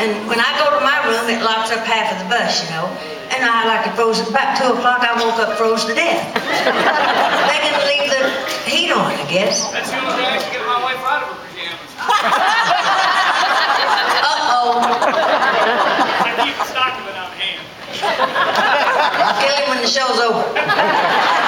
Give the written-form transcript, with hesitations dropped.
And when I go to my room, it locks up half of the bus, you know. And I like it frozen. About 2 o'clock, I woke up froze to death. Begging to leave the heat on, I guess. That's the only way I can get my wife out of her pajamas. Uh-oh. I keep a stock of it on hand. I'll kill him when the show's over.